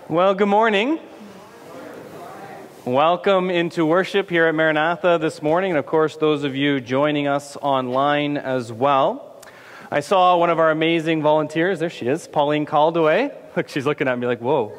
Well, good morning. Welcome into worship here at Maranatha this morning, and of course, those of you joining us online as well. I saw one of our amazing volunteers. There she is, Pauline Caldaway. Look, she's looking at me like, whoa.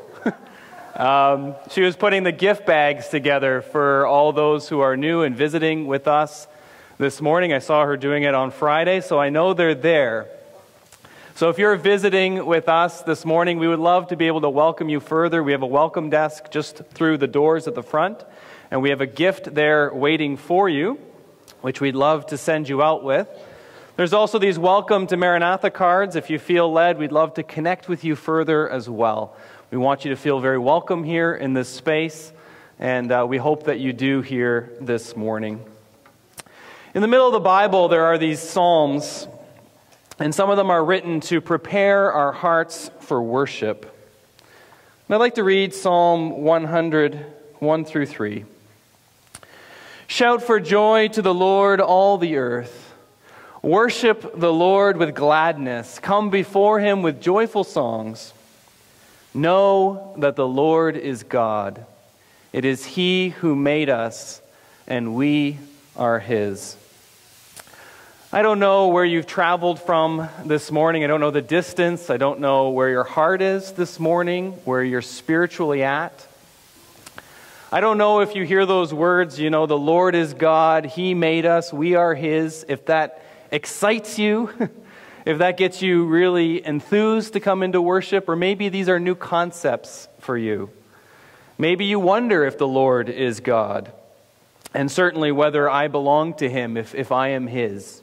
She was putting the gift bags together for all those who are new and visiting with us this morning. I saw her doing it on Friday, so I know they're there. So if you're visiting with us this morning, we would love to be able to welcome you further. We have a welcome desk just through the doors at the front, and we have a gift there waiting for you, which we'd love to send you out with. There's also these Welcome to Maranatha cards. If you feel led, we'd love to connect with you further as well. We want you to feel very welcome here in this space, and we hope that you do here this morning. In the middle of the Bible, there are these Psalms, and some of them are written to prepare our hearts for worship. And I'd like to read Psalm 100, 1 through 3. Shout for joy to the Lord, all the earth. Worship the Lord with gladness. Come before him with joyful songs. Know that the Lord is God. It is he who made us, and we are his. I don't know where you've traveled from this morning. I don't know the distance. I don't know where your heart is this morning, where you're spiritually at. I don't know if you hear those words, the Lord is God, he made us, we are his. If that excites you, if that gets you really enthused to come into worship, or maybe these are new concepts for you. Maybe you wonder if the Lord is God, and certainly whether I belong to him, if I am his.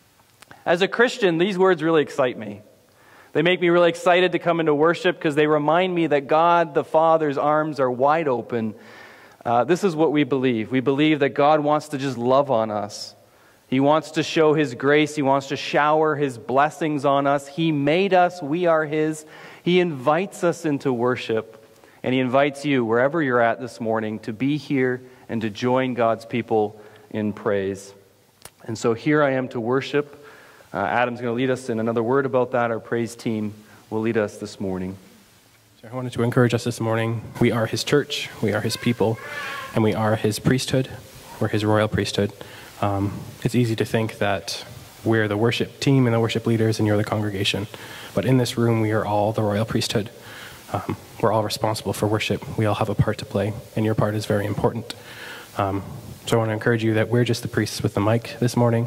As a Christian, these words really excite me. They make me really excited to come into worship because they remind me that God the Father's arms are wide open. This is what we believe. We believe that God wants to just love on us. He wants to show his grace. He wants to shower his blessings on us. He made us. We are his. He invites us into worship. And he invites you, wherever you're at this morning, to be here and to join God's people in praise. And so here I am to worship. Adam's going to lead us in another word about that. Our praise team will lead us this morning. So I wanted to encourage us this morning. We are his church, we are his people, and we are his priesthood. We're his royal priesthood. It's easy to think that we're the worship team and the worship leaders and you're the congregation. But in this room, we are all the royal priesthood. We're all responsible for worship. We all have a part to play, and your part is very important. So I want to encourage you that we're just the priests with the mic this morning.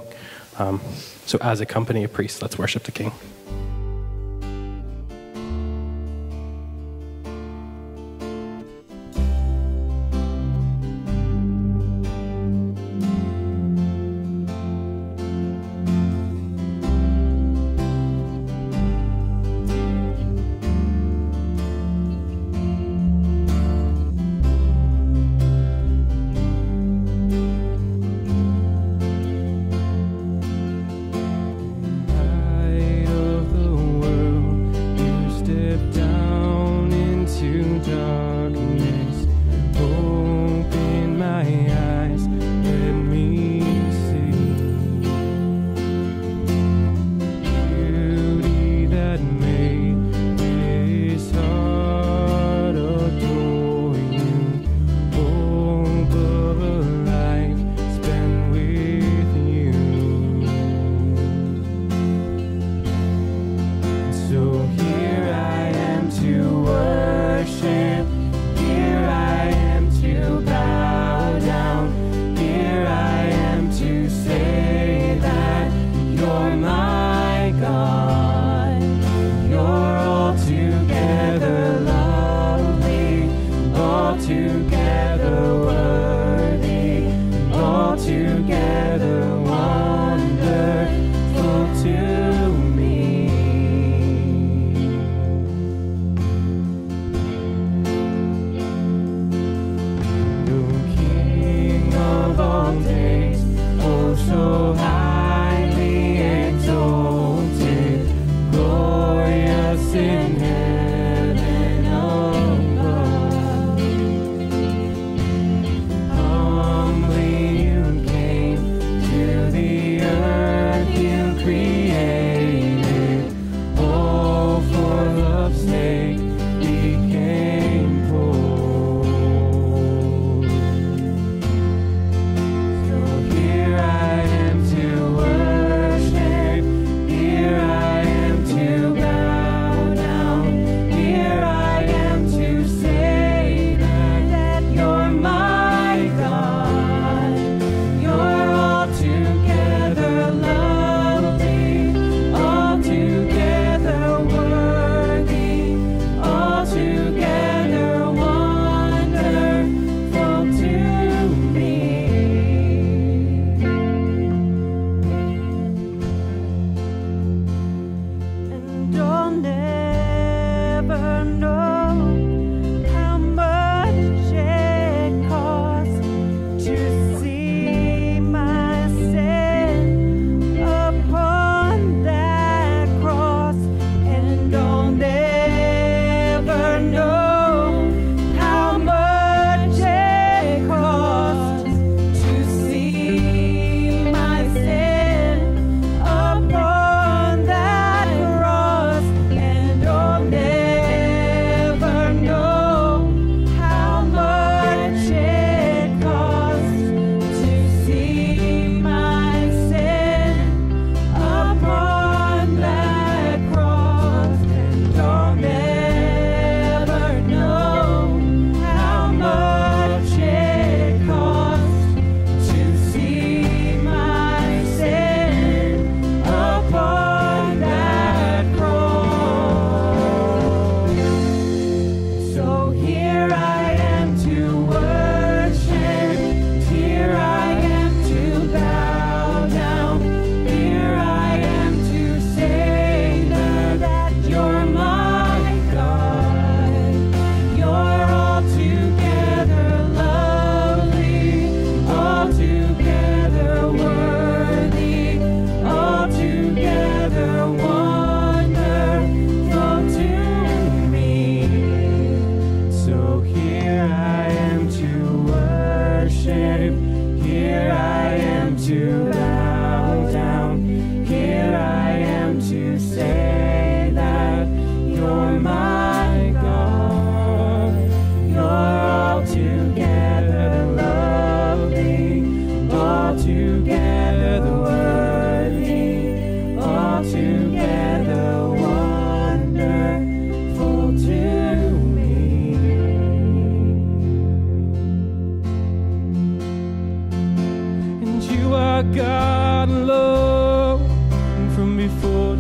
So as a company of priests, let's worship the King. created, all for love's sake became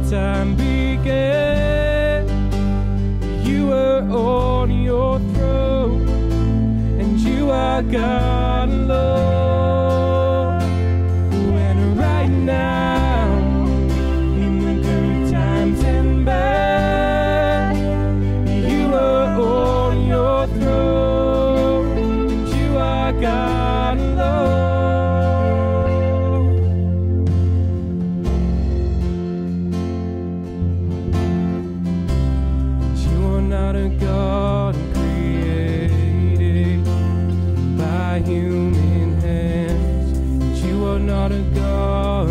time began, you were on your throne, and you are God alone. When right now, in the good times and bad, you are on your throne, and you are God alone. Not a God created by human hands. You are not a God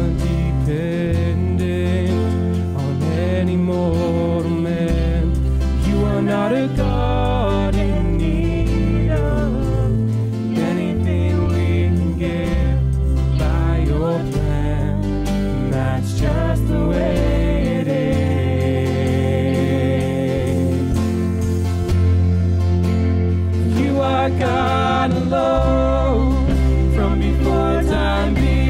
dependent on any mortal man. You are not a God in need of anything we can get by your plan. And that's just the way it is. God alone, from before time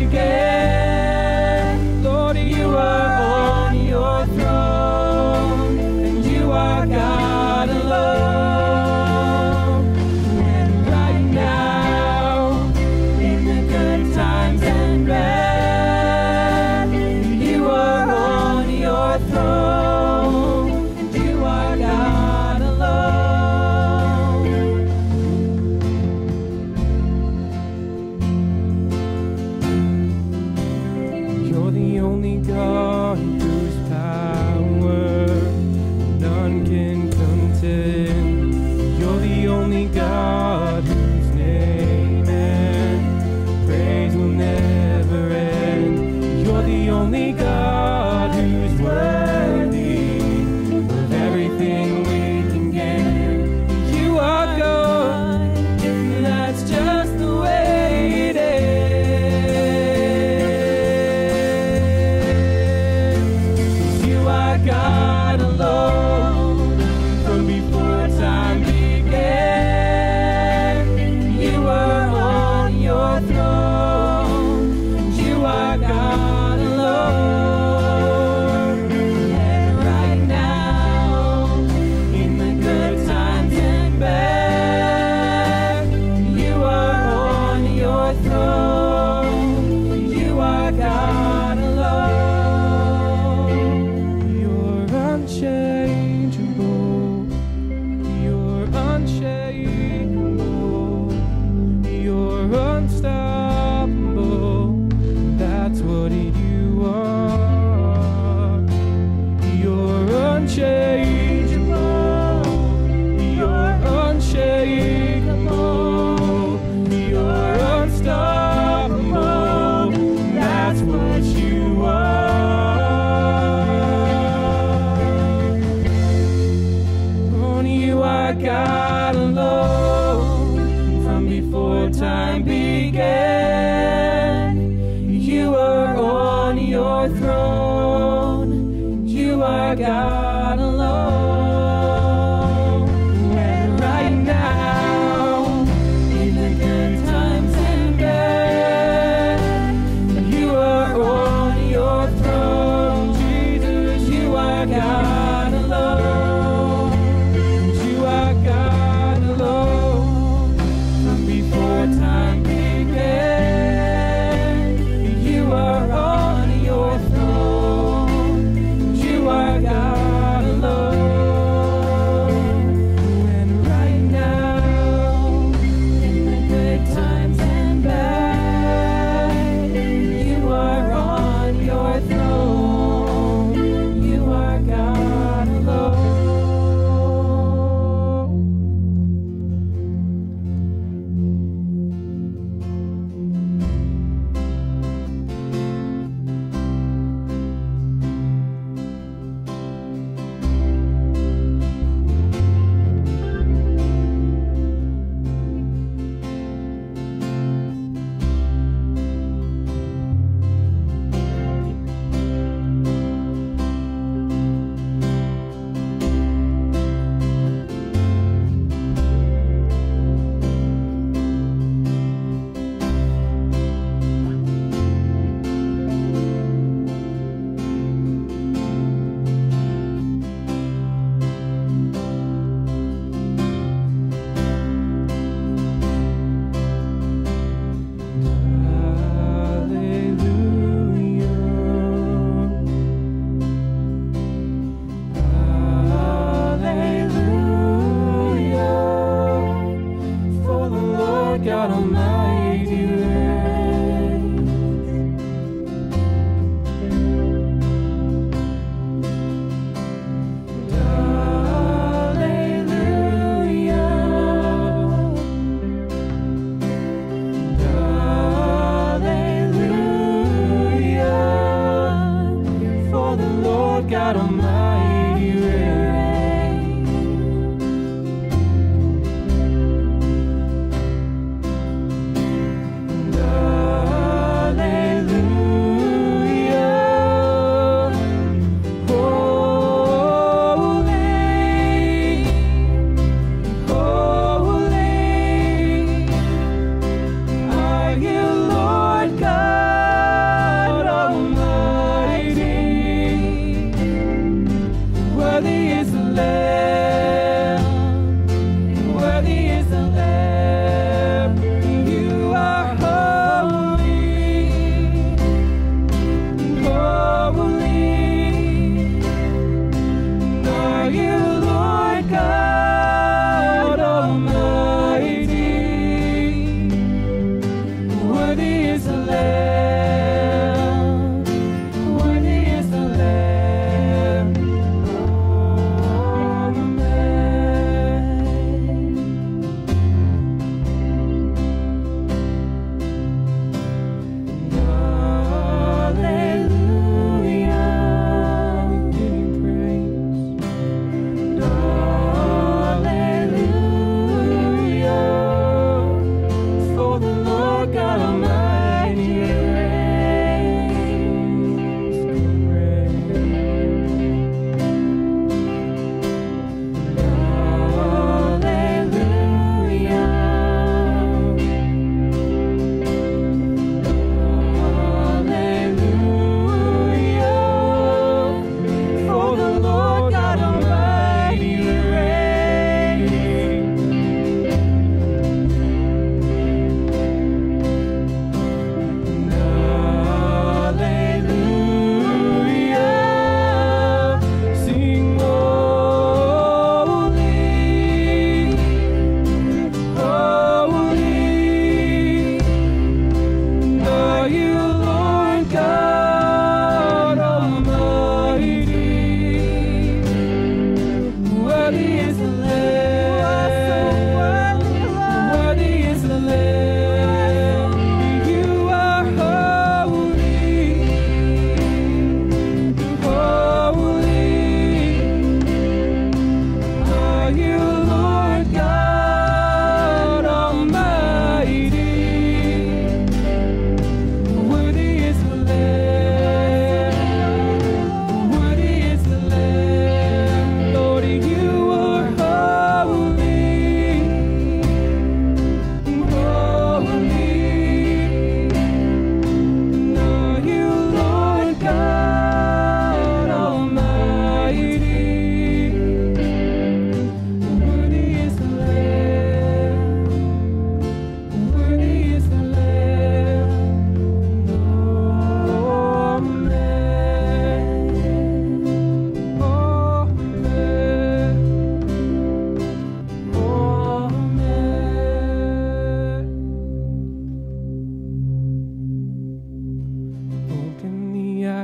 began. Lord, you are on your throne, and you are God alone. And right now, in the good times and bad, you are on your throne, and you are God alone. God whose power none can contend. You're the only God whose name and praise will never end. You're the only God who's worthy of everything we can get. You are God, and that's just the way it is. God alone, from before time began, you are on your throne, and you are God alone. And right now, in the good times and bad, you are on your throne, and you are God alone. Unchangeable, you're unshakable, you're unstoppable, that's what you are. You're unchangeable, you're unshakable, you're unstoppable, that's what you are. God alone, from before time began, you are on your throne, you are God alone. And right now, in the good times and bad, you are on your throne, Jesus, you are God alone. God alone, from before time began, you are on your throne, you are God.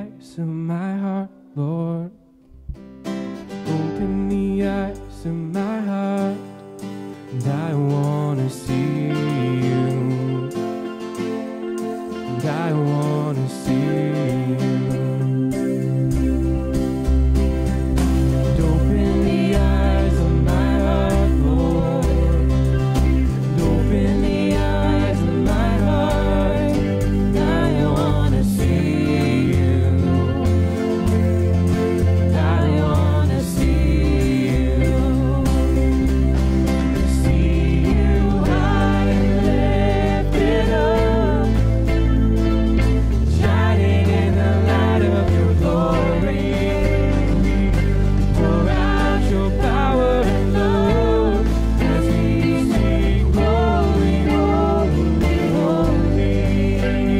eyes of my heart, Lord. Open the eyes of my heart, and I want to see you. And I want to see you. And open the eyes of my heart, Lord. And open the eyes of my heart, and I want to see you. And I want to see you. See you high and lifted up, shining in the light of your glory. Pour out your power and love as we sing, holy, holy, holy.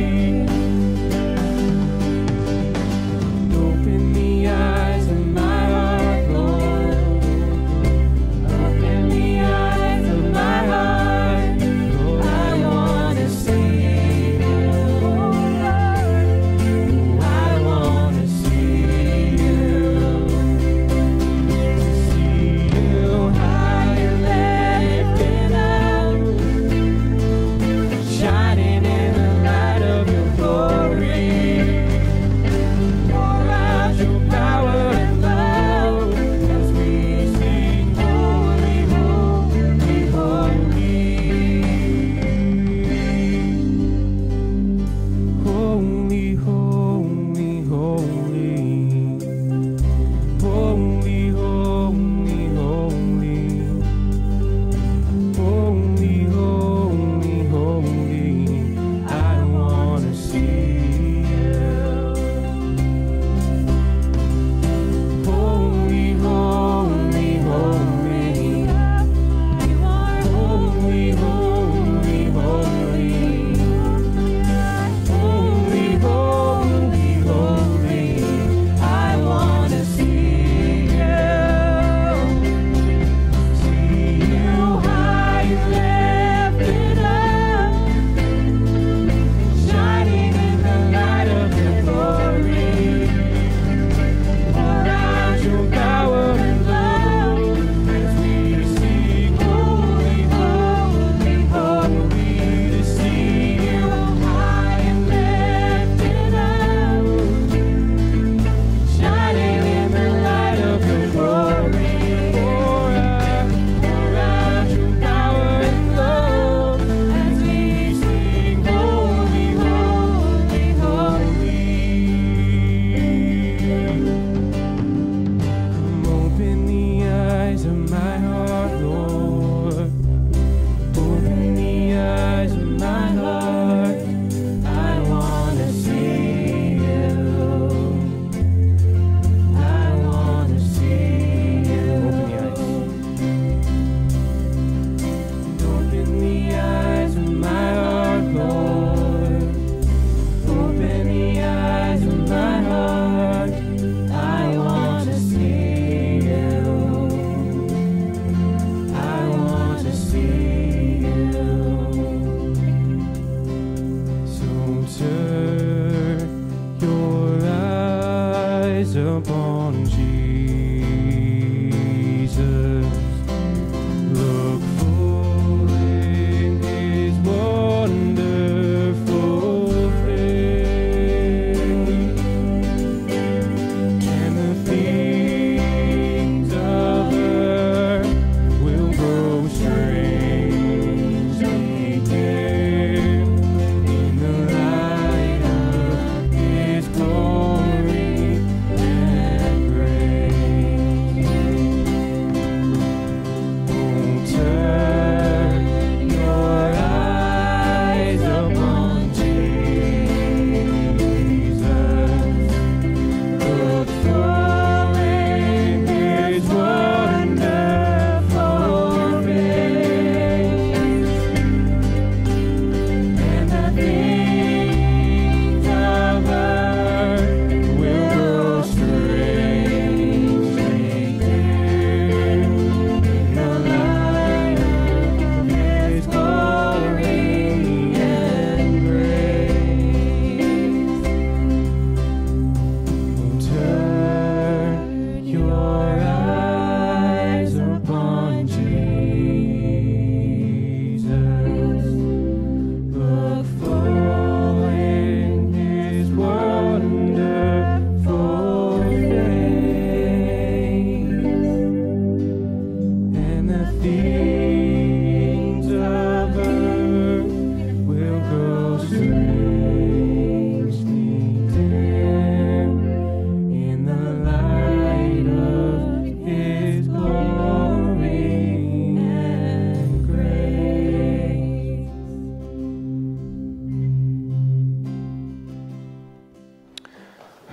And open the eyes of my heart, Lord. Open the eyes of my heart, Lord. I want to see you. I want to see you. See you high and lifted up, shining in the light of your glory. Pour out your power and love as we sing, holy, holy, holy. Holy, holy, holy. Holy, holy, holy. Holy, holy, holy. I want to see you. Holy, holy, holy. Holy, holy, holy. Holy, holy, holy. I want to see you. See you high and lifted up, shining in the light of your glory. Pour out your power and love as we sing, holy, holy, holy. To see you high and lifted up, shining in the light of your glory. Pour out your power and love as we sing, holy, holy, holy. Come open the eyes of my heart, Lord. Open the eyes of my heart. I want to see you. I want to see you. Open the eyes of my heart, Lord. Open the eyes of my heart. I want to see you. I want to see you. So turn your eyes upon Jesus. Look full in his wonderful face, and the things of earth will grow strangely dim in the light of his glory and grace.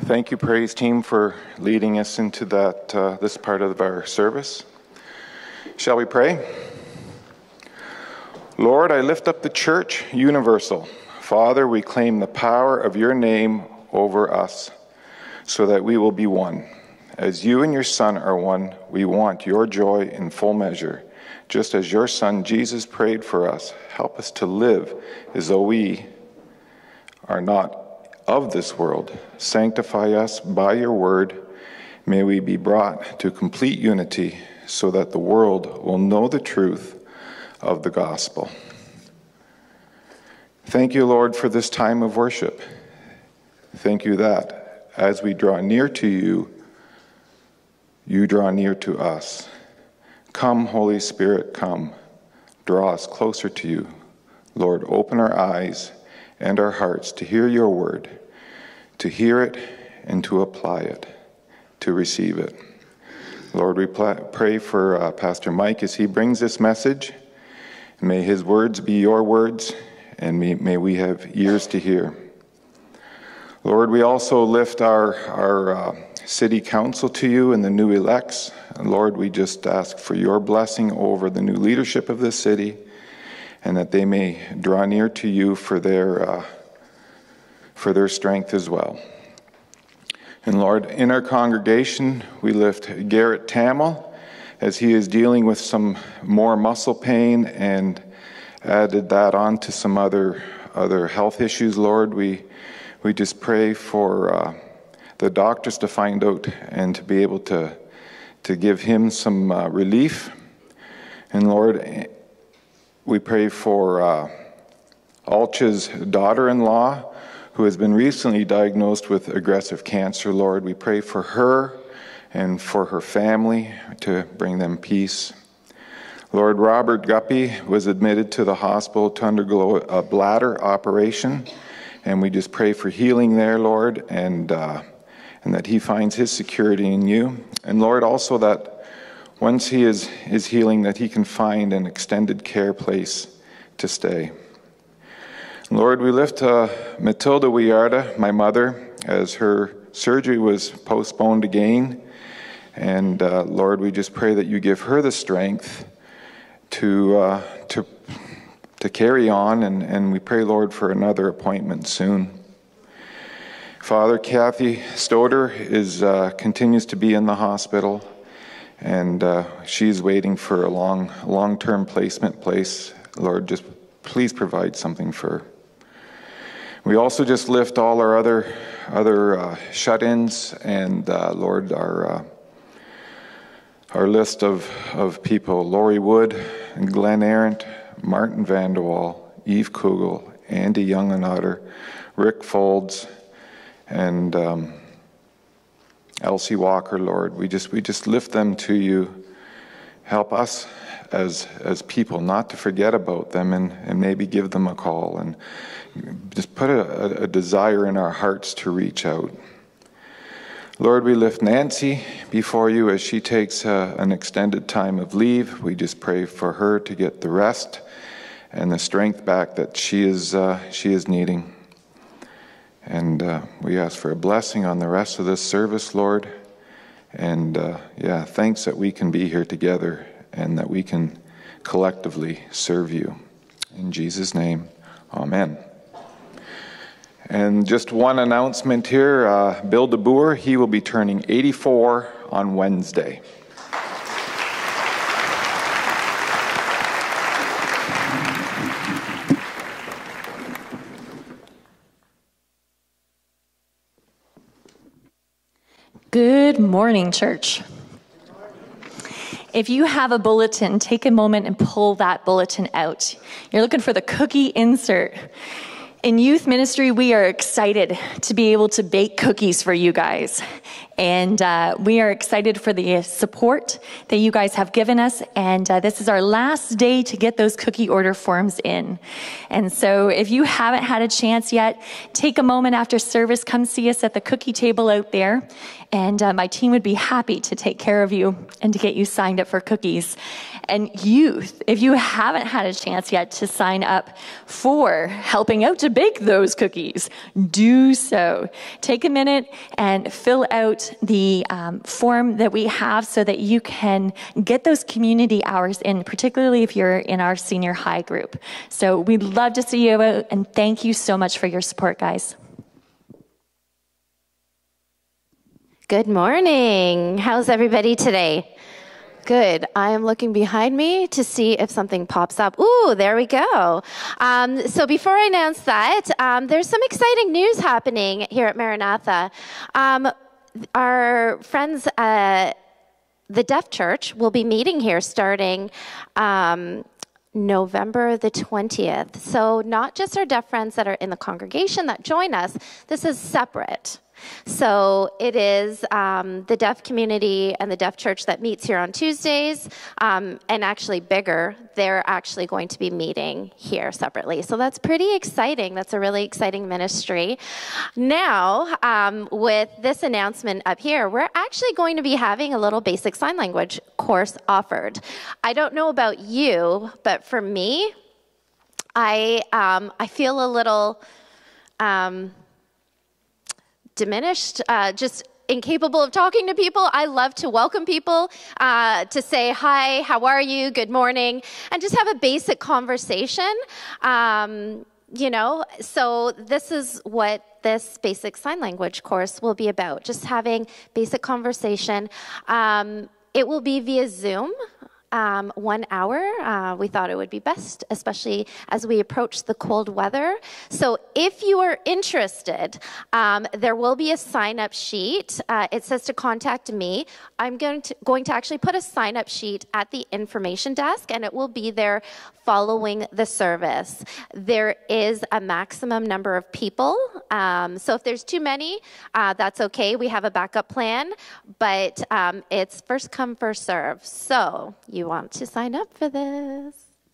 Thank you, praise team, for leading us into this part of our service. Shall we pray? Lord, I lift up the church universal. Father, we claim the power of your name over us so that we will be one. As you and your Son are one, we want your joy in full measure. Just as your Son Jesus prayed for us, help us to live as though we are not of this world. Sanctify us by your word. May we be brought to complete unity so that the world will know the truth of the gospel. Thank you, Lord, for this time of worship. Thank you that as we draw near to you, you draw near to us. Come, Holy Spirit, come. Draw us closer to you. Lord, open our eyes and our hearts to hear your word, to hear it and to apply it, to receive it. Lord, we pray for Pastor Mike as he brings this message. May his words be your words, and may we have ears to hear. Lord, we also lift our city council to you and the new elects. And Lord, we just ask for your blessing over the new leadership of this city, and that they may draw near to you for their strength as well. And Lord, in our congregation, we lift Garrett Tamil as he is dealing with some more muscle pain and added that on to some other health issues. Lord, we just pray for the doctors to find out and to be able to give him some relief. And Lord, we pray for Alcha's daughter-in-law, who has been recently diagnosed with aggressive cancer. Lord, we pray for her and for her family to bring them peace. Lord, Robert Guppy was admitted to the hospital to undergo a bladder operation, and we just pray for healing there, Lord, and that he finds his security in you. And Lord, also that once he is healing, that he can find an extended care place to stay. Lord, we lift Matilda Wiarda, my mother, as her surgery was postponed again. And Lord, we just pray that you give her the strength to carry on, and we pray, Lord, for another appointment soon. Father, Kathy Stoder continues to be in the hospital, and she's waiting for a long-term placement place. Lord, just please provide something for her. We also just lift all our other shut-ins, and Lord, our list of people: Lori Wood, Glenn Arendt, Martin Vanderwall, Eve Kugel, Andy Young-Otter, Rick Folds, and Elsie Walker. Lord, we just lift them to you. Help us as people not to forget about them, and maybe give them a call, and just put a desire in our hearts to reach out. Lord, we lift Nancy before you as she takes an extended time of leave. We just pray for her to get the rest and the strength back that she is needing. And we ask for a blessing on the rest of this service, Lord. And thanks that we can be here together and that we can collectively serve you. In Jesus' name, amen. And just one announcement here, Bill DeBoer, he will be turning 84 on Wednesday. Good morning, church. If you have a bulletin, take a moment and pull that bulletin out. You're looking for the cookie insert. In youth ministry, we are excited to be able to bake cookies for you guys. And we are excited for the support that you guys have given us. And this is our last day to get those cookie order forms in. And so if you haven't had a chance yet, take a moment after service, come see us at the cookie table out there. And my team would be happy to take care of you and to get you signed up for cookies. And youth, if you haven't had a chance yet to sign up for helping out to bake those cookies, do so. Take a minute and fill out the form that we have so that you can get those community hours in, particularly if you're in our senior high group. So we'd love to see you out, and thank you so much for your support, guys. Good morning. How's everybody today? Good. I am looking behind me to see if something pops up. Ooh, there we go. So before I announce that, there's some exciting news happening here at Maranatha. Our friends at the Deaf Church will be meeting here starting November the 20th. So not just our deaf friends that are in the congregation that join us, this is separate. So it is the deaf community and the deaf church that meets here on Tuesdays, and actually bigger, they're actually going to be meeting here separately. So that's pretty exciting. That's a really exciting ministry. Now, with this announcement up here, we're actually going to be having a little basic sign language course offered. I don't know about you, but for me, I feel a little diminished, just incapable of talking to people. I love to welcome people, to say, hi, how are you, good morning, and just have a basic conversation. You know, so this is what this basic sign language course will be about, just having basic conversation. It will be via Zoom. 1 hour. We thought it would be best, especially as we approach the cold weather. So if you are interested, there will be a sign-up sheet. It says to contact me. I'm going to actually put a sign-up sheet at the information desk, and it will be there following the service. There is a maximum number of people. So if there's too many, that's okay. We have a backup plan, but it's first come, first serve. So you want to sign up for this.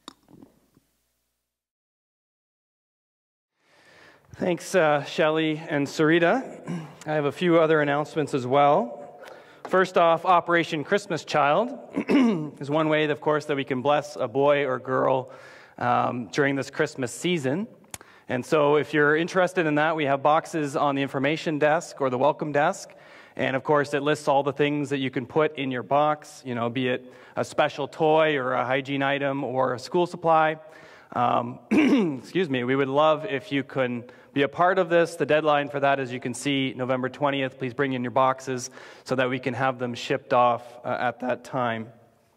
Thanks, Shelley and Sarita. I have a few other announcements as well. First off, Operation Christmas Child is one way, of course, that we can bless a boy or girl during this Christmas season. And so if you're interested in that, we have boxes on the information desk or the welcome desk. And of course, it lists all the things that you can put in your box, you know, be it a special toy or a hygiene item or a school supply. Excuse me, we would love if you can be a part of this. The deadline for that, as you can see, November 20th. Please bring in your boxes so that we can have them shipped off at that time.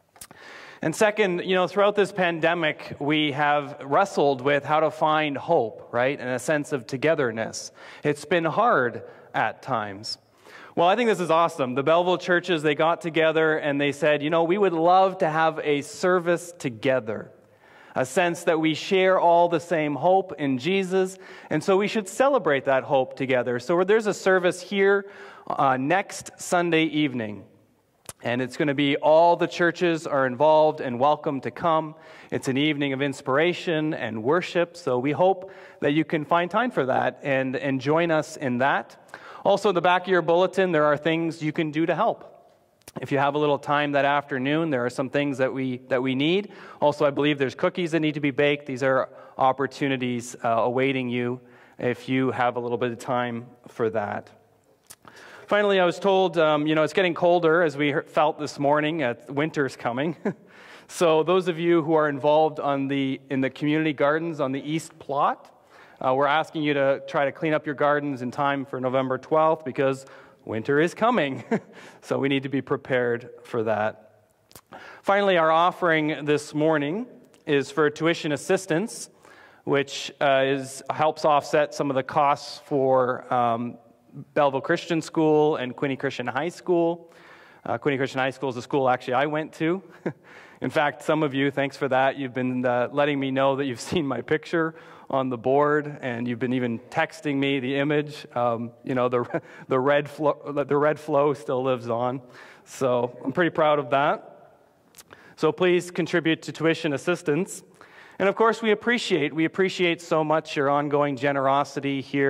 And second, you know, throughout this pandemic, we have wrestled with how to find hope, right, and a sense of togetherness. It's been hard at times. Well, I think this is awesome. The Belleville churches, they got together and they said, you know, we would love to have a service together, a sense that we share all the same hope in Jesus, and so we should celebrate that hope together. So there's a service here next Sunday evening, and it's going to be all the churches are involved and welcome to come. It's an evening of inspiration and worship, so we hope that you can find time for that and join us in that. Also, in the back of your bulletin, there are things you can do to help. If you have a little time that afternoon, there are some things that we need. Also, I believe there's cookies that need to be baked. These are opportunities awaiting you if you have a little bit of time for that. Finally, I was told, you know, it's getting colder, as we felt this morning. Winter's coming. So those of you who are involved in the community gardens on the East Plot, we're asking you to try to clean up your gardens in time for November 12th because winter is coming. So we need to be prepared for that. Finally, our offering this morning is for tuition assistance, which helps offset some of the costs for Belleville Christian School and Quinte Christian High School. Quinte Christian High School is a school actually I went to. In fact, some of you, thanks for that, you've been letting me know that you've seen my picture on the board, and you've been even texting me the image. You know, the red flow still lives on. So I'm pretty proud of that. So please contribute to tuition assistance. And of course, we appreciate so much your ongoing generosity here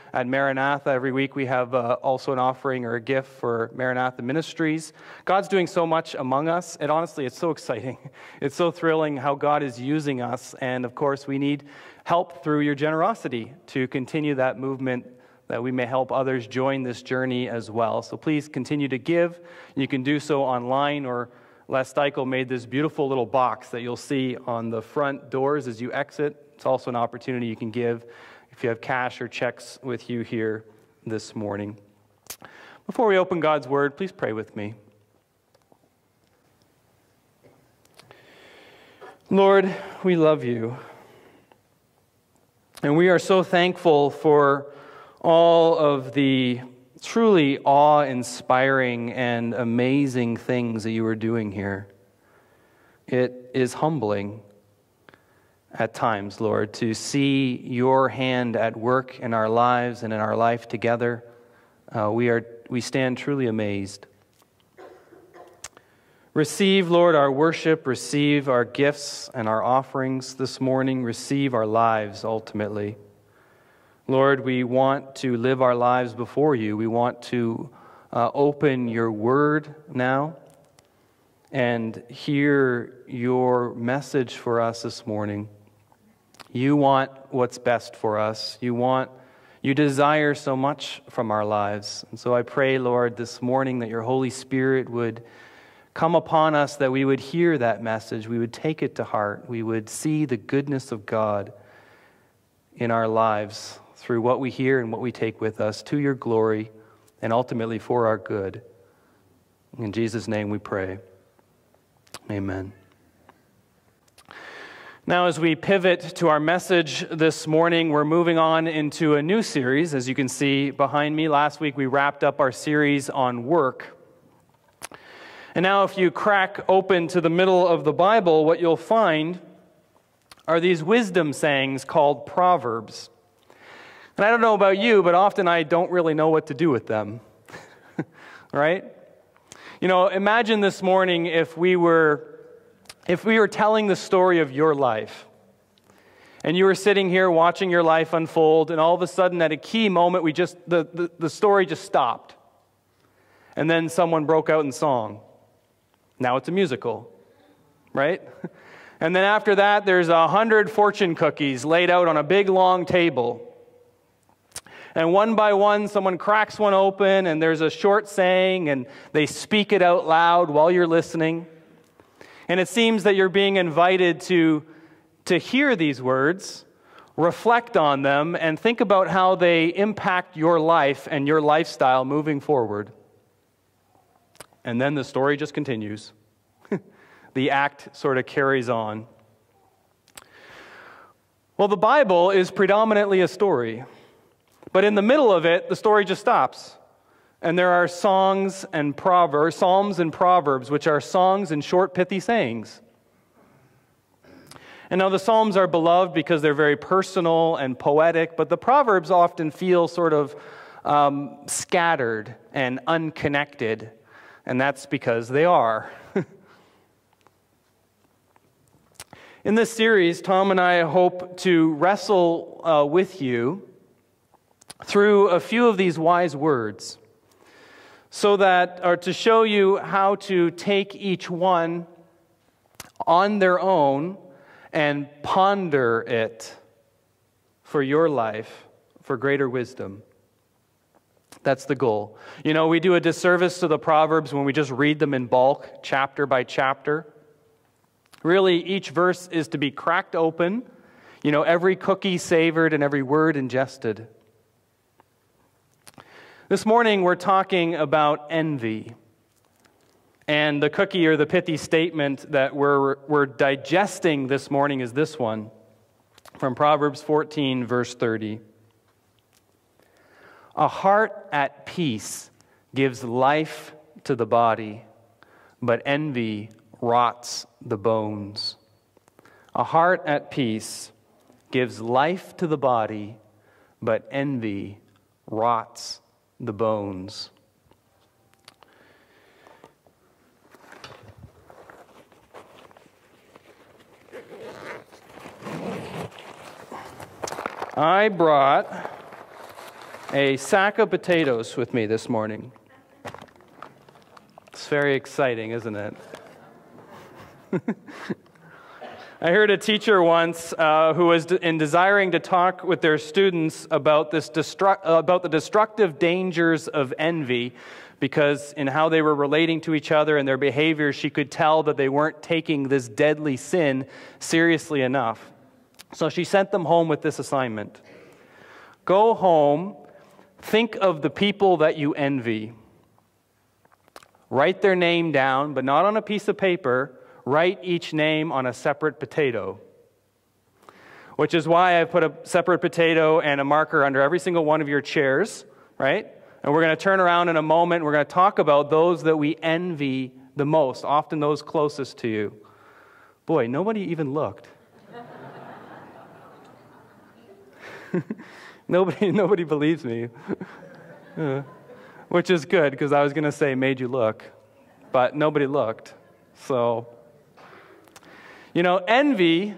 at Maranatha. Every week we have also an offering or a gift for Maranatha Ministries. God's doing so much among us, and honestly, it's so exciting. It's so thrilling how God is using us, and of course, we need help through your generosity to continue that movement, that we may help others join this journey as well. So please continue to give. You can do so online, or Les Steichel made this beautiful little box that you'll see on the front doors as you exit. It's also an opportunity you can give if you have cash or checks with you here this morning. Before we open God's Word, please pray with me. Lord, we love you. And we are so thankful for all of the truly awe-inspiring and amazing things that you are doing here. It is humbling at times, Lord, to see your hand at work in our lives and in our life together. We stand truly amazed. Receive, Lord, our worship, receive our gifts and our offerings this morning, receive our lives ultimately. Lord, we want to live our lives before you. We want to open your word now and hear your message for us this morning. You want what's best for us. You desire so much from our lives. And so I pray, Lord, this morning that your Holy Spirit would come upon us, that we would hear that message, we would take it to heart, we would see the goodness of God in our lives through what we hear and what we take with us to your glory and ultimately for our good. In Jesus' name we pray. Amen. Now, as we pivot to our message this morning, we're moving on into a new series. As you can see behind me, last week we wrapped up our series on work. And now if you crack open to the middle of the Bible, what you'll find are these wisdom sayings called Proverbs. And I don't know about you, but often I don't really know what to do with them. Right? You know, imagine this morning if we were telling the story of your life, and you were sitting here watching your life unfold, and all of a sudden at a key moment the story just stopped. And then someone broke out in song. Now it's a musical, right? And then after that, there's 100 fortune cookies laid out on a big long table. And one by one, someone cracks one open, and there's a short saying, and they speak it out loud while you're listening. And it seems that you're being invited to hear these words, reflect on them, and think about how they impact your life and your lifestyle moving forward. And then the story just continues. The act sort of carries on. Well, the Bible is predominantly a story. But in the middle of it, the story just stops. And there are psalms and proverbs, which are songs and short, pithy sayings. And now the Psalms are beloved because they're very personal and poetic, but the Proverbs often feel sort of scattered and unconnected. And that's because they are. In this series, Tom and I hope to wrestle with you through a few of these wise words, to show you how to take each one on their own and ponder it for your life, for greater wisdom. That's the goal. You know, we do a disservice to the Proverbs when we just read them in bulk, chapter by chapter. Really, each verse is to be cracked open, you know, every cookie savored and every word ingested. This morning, we're talking about envy. And the cookie or the pithy statement that we're digesting this morning is this one from Proverbs 14, verse 30. A heart at peace gives life to the body, but envy rots the bones. A heart at peace gives life to the body, but envy rots the bones. I brought a sack of potatoes with me this morning. It's very exciting, isn't it? I heard a teacher once who was desiring to talk with their students about about the destructive dangers of envy, because in how they were relating to each other and their behavior, she could tell that they weren't taking this deadly sin seriously enough. So she sent them home with this assignment. Go home, think of the people that you envy. Write their name down, but not on a piece of paper. Write each name on a separate potato. Which is why I put a separate potato and a marker under every single one of your chairs, right? And we're going to turn around in a moment. We're going to talk about those that we envy the most, often those closest to you. Boy, nobody even looked. Nobody believes me. Which is good, because I was going to say made you look, but nobody looked. So, envy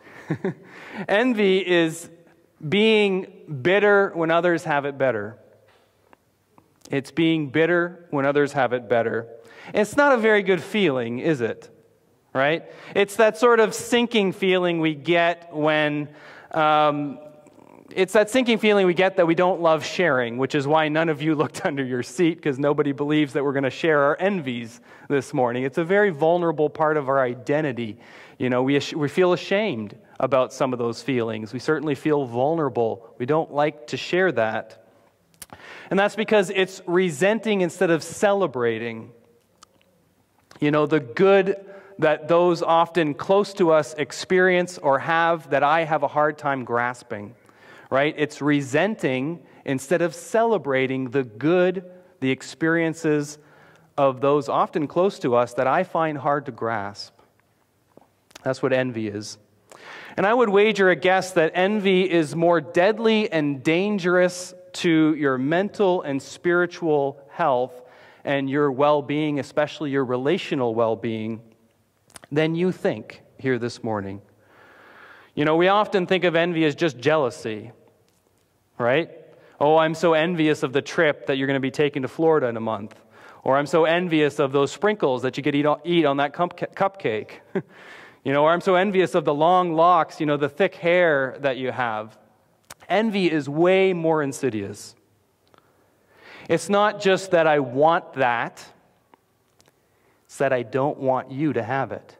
is being bitter when others have it better. It's being bitter when others have it better. It's not a very good feeling, is it? Right? It's that sort of sinking feeling we get when... It's that sinking feeling we get that we don't love sharing, which is why none of you looked under your seat, because nobody believes that we're going to share our envies this morning. It's a very vulnerable part of our identity. We feel ashamed about some of those feelings. We certainly feel vulnerable. We don't like to share that. And that's because it's resenting instead of celebrating. The good that those often close to us experience or have that I have a hard time grasping. Right? It's resenting instead of celebrating the good, the experiences of those often close to us that I find hard to grasp. That's what envy is. And I would wager a guess that envy is more deadly and dangerous to your mental and spiritual health and your well-being, especially your relational well-being, than you think here this morning. We often think of envy as just jealousy, right? Oh, I'm so envious of the trip that you're going to be taking to Florida in a month. Or I'm so envious of those sprinkles that you get to eat on that cupcake. Or I'm so envious of the long locks, the thick hair that you have. Envy is way more insidious. It's not just that I want that. It's that I don't want you to have it.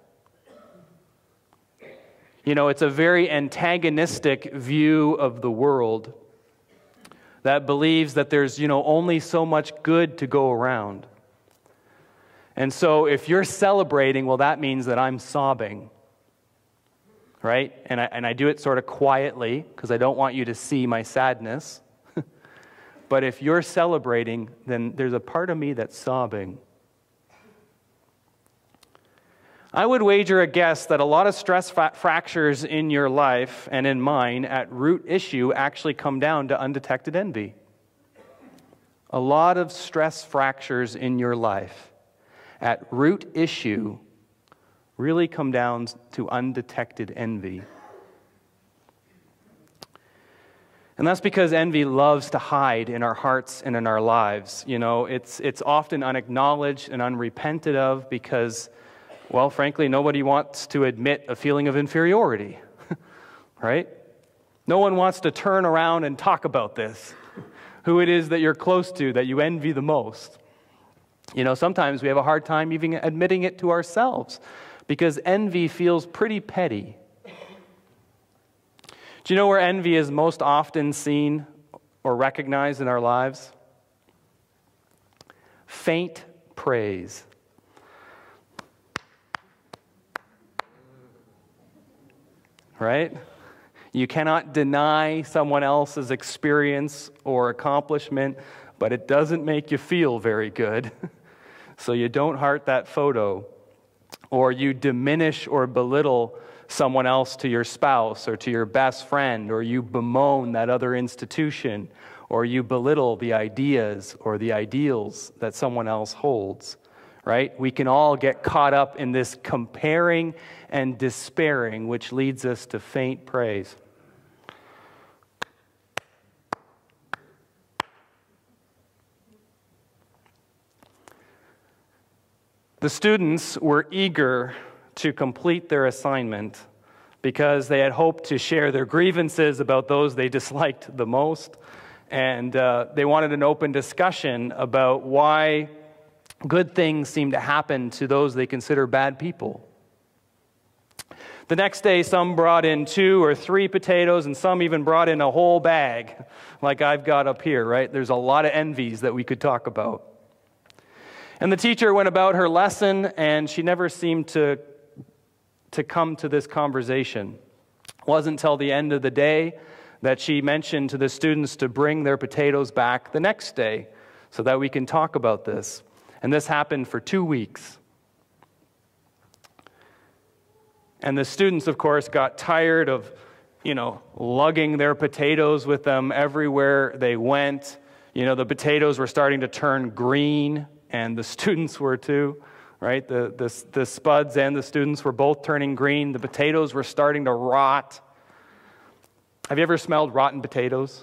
It's a very antagonistic view of the world that believes that there's, only so much good to go around. And so if you're celebrating, well, that means that I'm sobbing, right? And I do it sort of quietly because I don't want you to see my sadness. But if you're celebrating, then there's a part of me that's sobbing. I would wager a guess that a lot of stress fractures in your life and in mine at root issue actually come down to undetected envy. A lot of stress fractures in your life at root issue really come down to undetected envy. And that's because envy loves to hide in our hearts and in our lives. It's often unacknowledged and unrepented of because, well, frankly, nobody wants to admit a feeling of inferiority, right? No one wants to turn around and talk about this, who it is that you're close to, that you envy the most. Sometimes we have a hard time even admitting it to ourselves because envy feels pretty petty. Do you know where envy is most often seen or recognized in our lives? Faint praise. Right? You cannot deny someone else's experience or accomplishment, but it doesn't make you feel very good. So you don't heart that photo. Or you diminish or belittle someone else to your spouse or to your best friend, or you bemoan that other institution, or you belittle the ideas or the ideals that someone else holds. Right? We can all get caught up in this comparing and despairing, which leads us to faint praise. The students were eager to complete their assignment because they had hoped to share their grievances about those they disliked the most, and they wanted an open discussion about why good things seem to happen to those they consider bad people. The next day, some brought in 2 or 3 potatoes, and some even brought in a whole bag, like I've got up here, right? There's a lot of envies that we could talk about. And the teacher went about her lesson, and she never seemed to come to this conversation. It wasn't until the end of the day that she mentioned to the students to bring their potatoes back the next day so that we can talk about this. And this happened for 2 weeks. And the students, of course, got tired of, lugging their potatoes with them everywhere they went. The potatoes were starting to turn green, and the students were too, right? The spuds and the students were both turning green. The potatoes were starting to rot. Have you ever smelled rotten potatoes?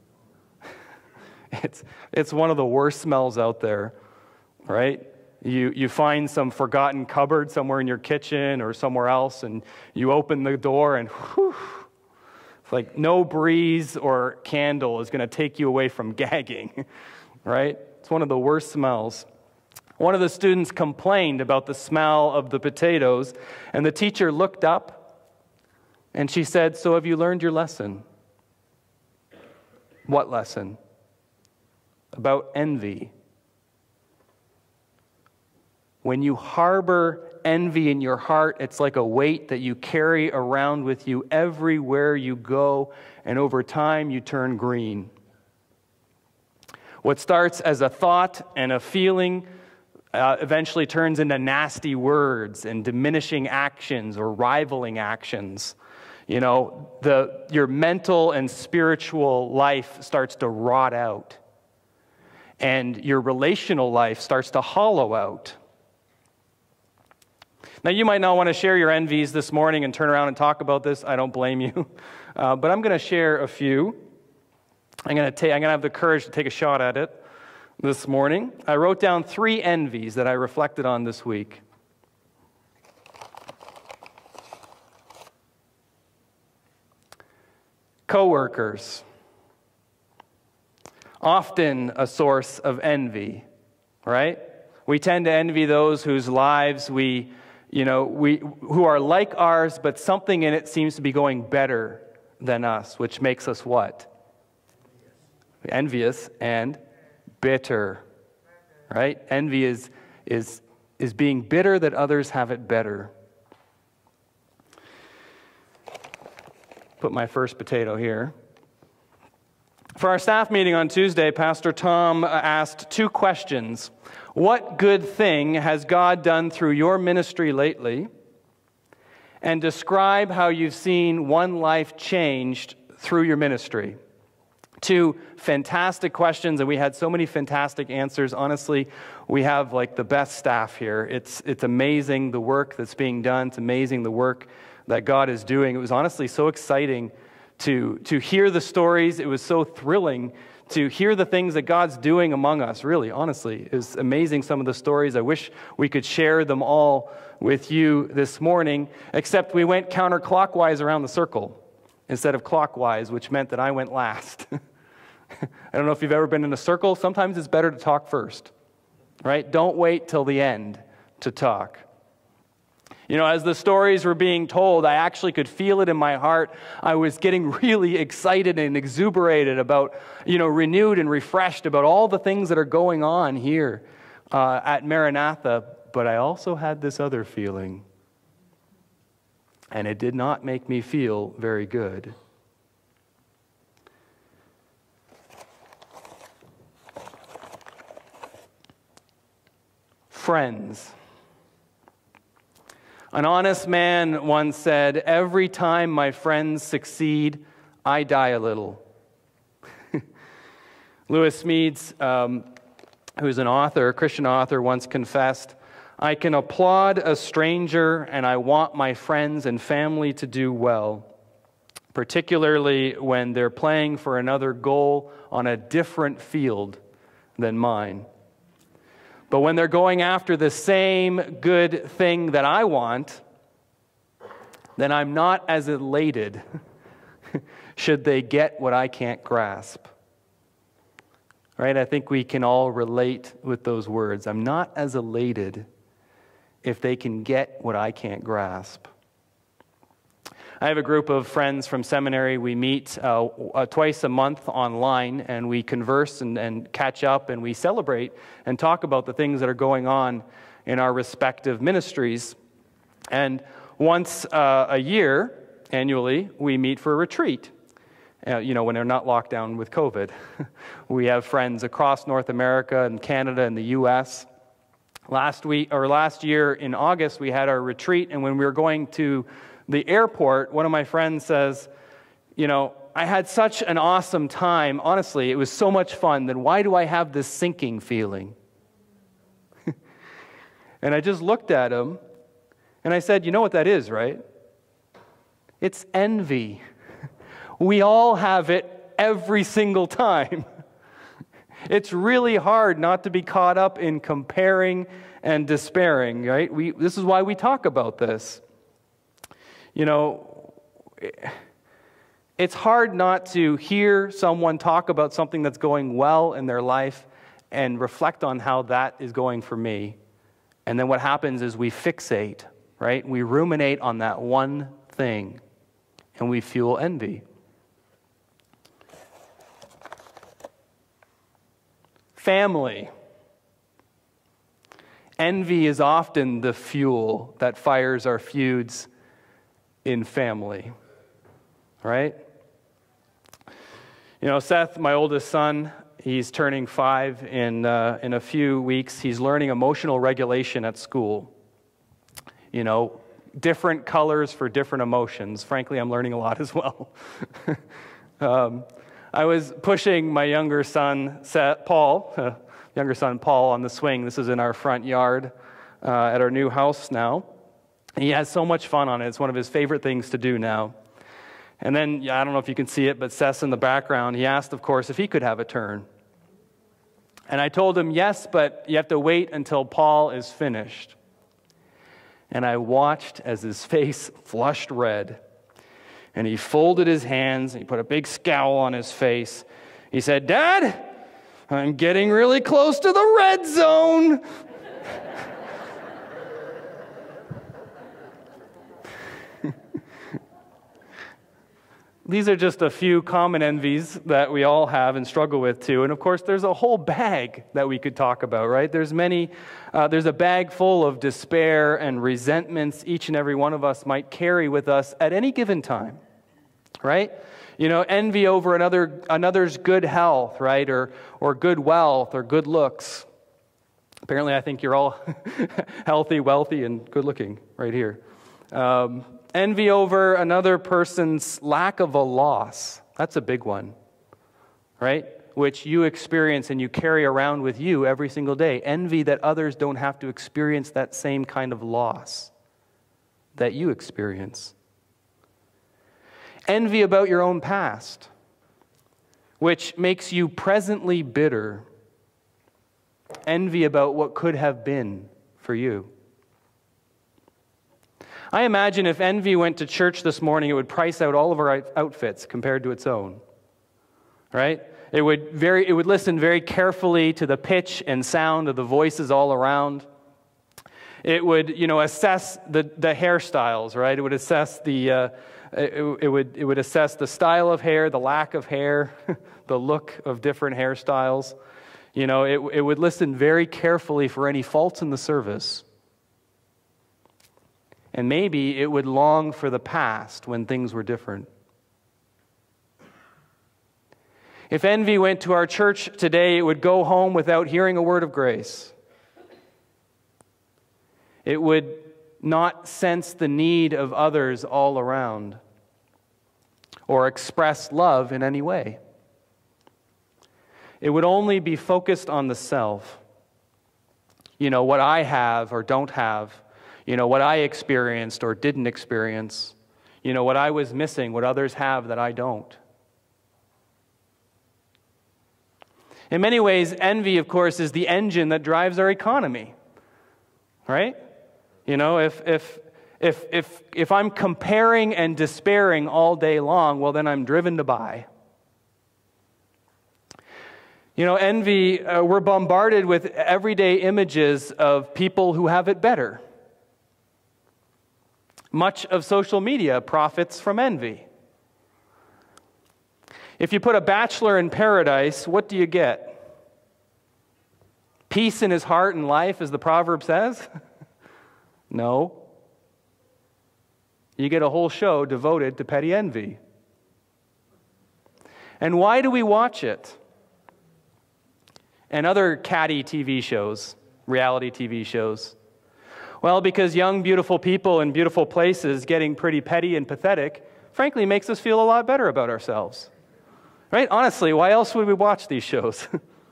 It's one of the worst smells out there, right? You find some forgotten cupboard somewhere in your kitchen or somewhere else, and you open the door, and whew, it's like no breeze or candle is going to take you away from gagging, right? It's one of the worst smells. One of the students complained about the smell of the potatoes, and the teacher looked up, and she said, "So have you learned your lesson?" "What lesson?" "About envy. When you harbor envy in your heart, it's like a weight that you carry around with you everywhere you go, and over time you turn green. What starts as a thought and a feeling eventually turns into nasty words and diminishing actions or rivaling actions. Your mental and spiritual life starts to rot out, and your relational life starts to hollow out. Now, you might not want to share your envies this morning and turn around and talk about this. I don't blame you. But I'm going to share a few. I'm going to have the courage to take a shot at it this morning. I wrote down 3 envies that I reflected on this week. Coworkers. Often a source of envy, right? We tend to envy those whose lives who are like ours, but something in it seems to be going better than us, which makes us what? Envious and bitter, right? Envy is being bitter that others have it better. Put my first potato here. For our staff meeting on Tuesday, Pastor Tom asked 2 questions. What good thing has God done through your ministry lately? And describe how you've seen one life changed through your ministry. 2 fantastic questions, and we had so many fantastic answers. Honestly, we have the best staff here. It's amazing the work that's being done. It's amazing the work that God is doing. It was honestly so exciting to hear the stories. It was so thrilling to hear the things that God's doing among us. Really, honestly, it was amazing, some of the stories. I wish we could share them all with you this morning, except we went counterclockwise around the circle instead of clockwise, which meant that I went last. I don't know if you've ever been in a circle. Sometimes it's better to talk first, right? Don't wait till the end to talk. As the stories were being told, I actually could feel it in my heart. I was getting really excited and exuberated about, renewed and refreshed about all the things that are going on here at Maranatha. But I also had this other feeling, and it did not make me feel very good. Friends. An honest man once said, "Every time my friends succeed, I die a little." Lewis Smedes, who's an author, a Christian author, once confessed, "I can applaud a stranger, and I want my friends and family to do well, particularly when they're playing for another goal on a different field than mine. But when they're going after the same good thing that I want, then I'm not as elated should they get what I can't grasp. Right? I think we can all relate with those words. I'm not as elated if they can get what I can't grasp. I have a group of friends from seminary. We meet twice a month online, and we converse and catch up, and we celebrate and talk about the things that are going on in our respective ministries. And once a year, annually, we meet for a retreat. When they're not locked down with COVID. We have friends across North America and Canada and the U.S. Last year in August, we had our retreat, and when we were going to the airport, one of my friends says, I had such an awesome time. Honestly, it was so much fun. Then why do I have this sinking feeling? And I just looked at him, and I said, you know what that is, right? It's envy. We all have it every single time. It's really hard not to be caught up in comparing and despairing, right? This is why we talk about this. It's hard not to hear someone talk about something that's going well in their life and reflect on how that is going for me. And then what happens is we fixate, right? We ruminate on that one thing, and we fuel envy. Family. Envy is often the fuel that fires our feuds in family, right? Seth, my oldest son, he's turning 5 in a few weeks. He's learning emotional regulation at school. Different colors for different emotions. Frankly, I'm learning a lot as well. I was pushing my younger son, Paul, on the swing. This is in our front yard at our new house now. And he has so much fun on it. It's one of his favorite things to do now. And then, I don't know if you can see it, but Seth's in the background. He asked, of course, if he could have a turn. And I told him, yes, but you have to wait until Paul is finished. And I watched as his face flushed red. And he folded his hands, and he put a big scowl on his face. He said, Dad, I'm getting really close to the red zone. These are just a few common envies that we all have and struggle with too. And of course, there's a whole bag that we could talk about, right? There's a bag full of despair and resentments each and every one of us might carry with us at any given time, right? Envy over another's good health, right? Or good wealth or good looks. Apparently, I think you're all healthy, wealthy, and good looking right here. Envy over another person's lack of a loss. That's a big one, right? Which you experience and you carry around with you every single day. Envy that others don't have to experience that same kind of loss that you experience. Envy about your own past, which makes you presently bitter. Envy about what could have been for you. I imagine if envy went to church this morning, it would price out all of our outfits compared to its own, right? It would listen very carefully to the pitch and sound of the voices all around. It would, assess the hairstyles, right? It would assess it would assess the style of hair, the lack of hair, the look of different hairstyles. It would listen very carefully for any faults in the service. And maybe it would long for the past when things were different. If envy went to our church today, it would go home without hearing a word of grace. It would not sense the need of others all around or express love in any way. It would only be focused on the self. What I have or don't have. What I experienced or didn't experience. What I was missing, what others have that I don't. In many ways, envy, of course, is the engine that drives our economy, right? You know, if I'm comparing and despairing all day long, well, then I'm driven to buy. You know, envy, we're bombarded with everyday images of people who have it better. Much of social media profits from envy. If you put a bachelor in paradise, what do you get? Peace in his heart and life, as the proverb says? No. You get a whole show devoted to petty envy. And why do we watch it? And other catty TV shows, reality TV shows. Well, because young, beautiful people in beautiful places getting pretty petty and pathetic, frankly, makes us feel a lot better about ourselves. Right? Honestly, why else would we watch these shows?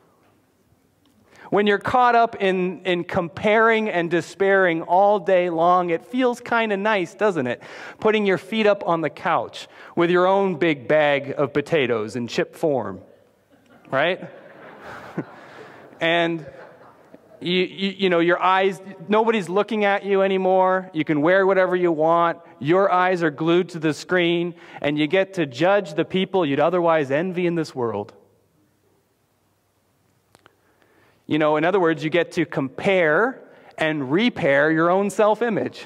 When you're caught up in comparing and despairing all day long, it feels kind of nice, doesn't it? Putting your feet up on the couch with your own big bag of potatoes in chip form. Right? And you know, your eyes, nobody's looking at you anymore. You can wear whatever you want. Your eyes are glued to the screen, and you get to judge the people you'd otherwise envy in this world. You know, in other words, you get to compare and repair your own self-image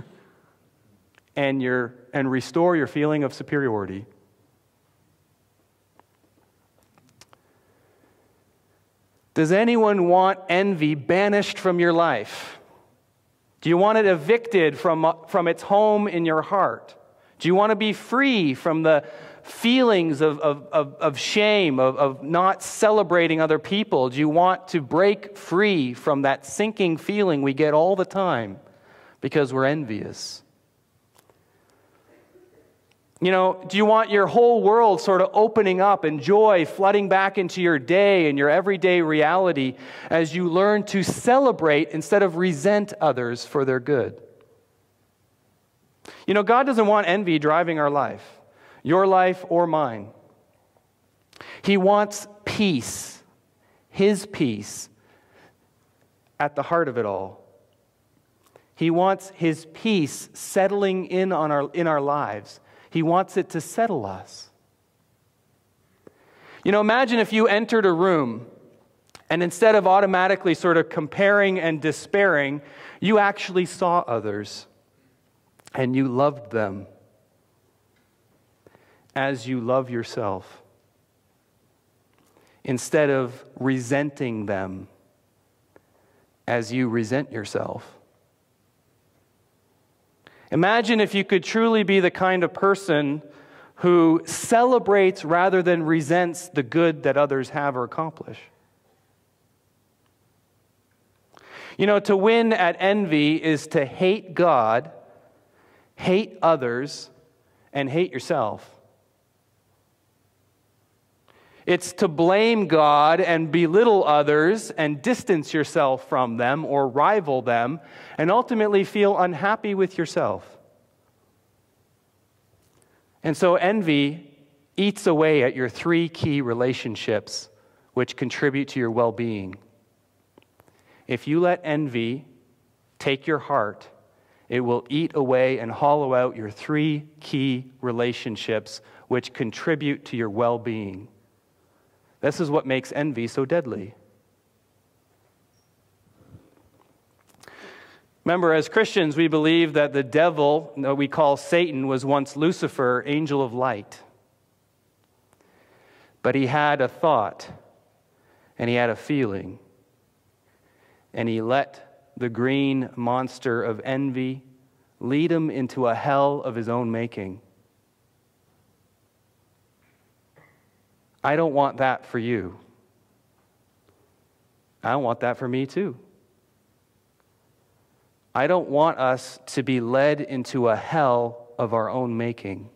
and restore your feeling of superiority. Does anyone want envy banished from your life? Do you want it evicted from its home in your heart? Do you want to be free from the feelings of shame, of not celebrating other people? Do you want to break free from that sinking feeling we get all the time because we're envious? You know, do you want your whole world sort of opening up and joy flooding back into your day and your everyday reality as you learn to celebrate instead of resent others for their good? You know, God doesn't want envy driving our life, your life or mine. He wants peace, His peace, at the heart of it all. He wants His peace settling in our lives. He wants it to settle us. You know, imagine if you entered a room and instead of automatically sort of comparing and despairing, you actually saw others and you loved them as you love yourself, instead of resenting them as you resent yourself. Imagine if you could truly be the kind of person who celebrates rather than resents the good that others have or accomplish. You know, to win at envy is to hate God, hate others, and hate yourself. It's to blame God and belittle others and distance yourself from them or rival them and ultimately feel unhappy with yourself. And so envy eats away at your 3 key relationships which contribute to your well-being. If you let envy take your heart, it will eat away and hollow out your 3 key relationships which contribute to your well-being. This is what makes envy so deadly. Remember, as Christians, we believe that the devil, that we call Satan, was once Lucifer, angel of light. But he had a thought, and he had a feeling, and he let the green monster of envy lead him into a hell of his own making. I don't want that for you. I don't want that for me too. I don't want us to be led into a hell of our own making.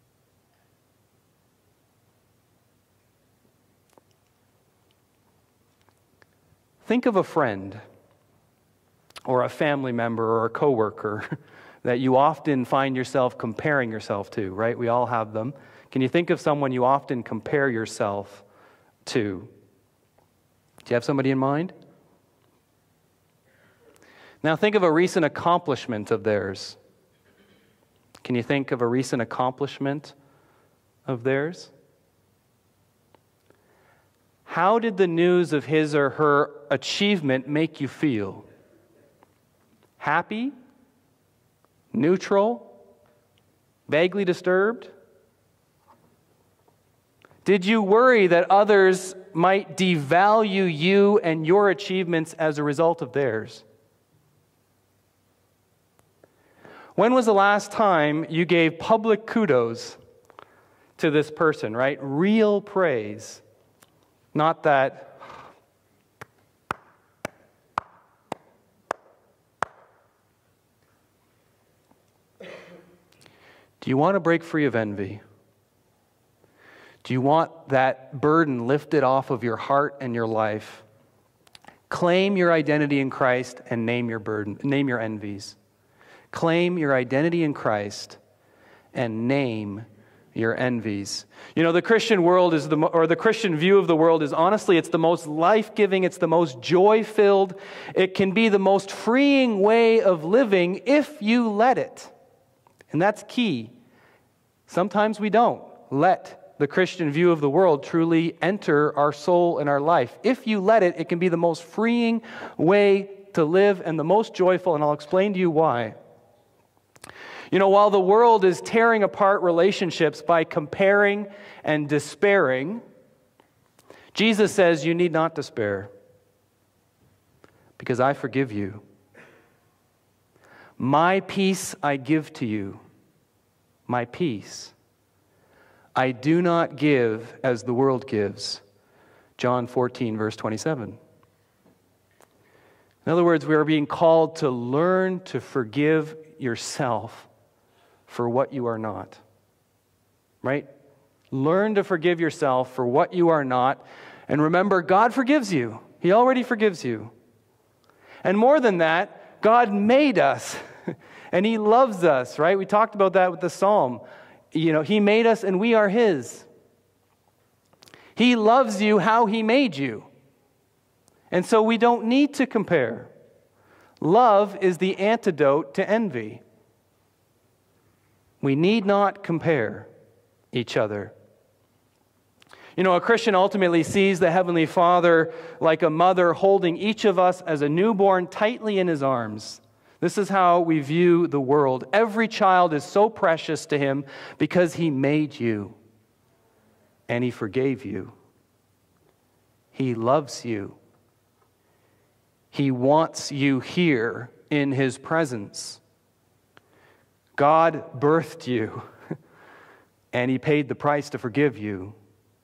Think of a friend or a family member or a coworker that you often find yourself comparing yourself to, right? We all have them. Can you think of someone you often compare yourself to? Do you have somebody in mind? Now think of a recent accomplishment of theirs. Can you think of a recent accomplishment of theirs? How did the news of his or her achievement make you feel? Happy? Neutral? Vaguely disturbed? Did you worry that others might devalue you and your achievements as a result of theirs? When was the last time you gave public kudos to this person, right? Real praise. Not that, do you want to break free of envy? Do you want that burden lifted off of your heart and your life? Claim your identity in Christ and name your burden, name your envies. Claim your identity in Christ and name your envies. You know, the Christian world is the Christian view of the world is honestly, it's the most life-giving, it's the most joy-filled, it can be the most freeing way of living if you let it. And that's key. Sometimes we don't let the Christian view of the world truly enter our soul and our life. If you let it, it can be the most freeing way to live and the most joyful, and I'll explain to you why. You know, while the world is tearing apart relationships by comparing and despairing, Jesus says you need not despair because I forgive you. My peace I give to you, my peace. I do not give as the world gives. John 14, verse 27. In other words, we are being called to learn to forgive yourself for what you are not. Right? Learn to forgive yourself for what you are not. And remember, God forgives you. He already forgives you. And more than that, God made us. And He loves us, right? We talked about that with the Psalm. You know, He made us and we are His. He loves you how He made you. And so we don't need to compare. Love is the antidote to envy. We need not compare each other. You know, a Christian ultimately sees the Heavenly Father like a mother holding each of us as a newborn tightly in His arms. This is how we view the world. Every child is so precious to Him because He made you and He forgave you. He loves you. He wants you here in His presence. God birthed you, and He paid the price to forgive you.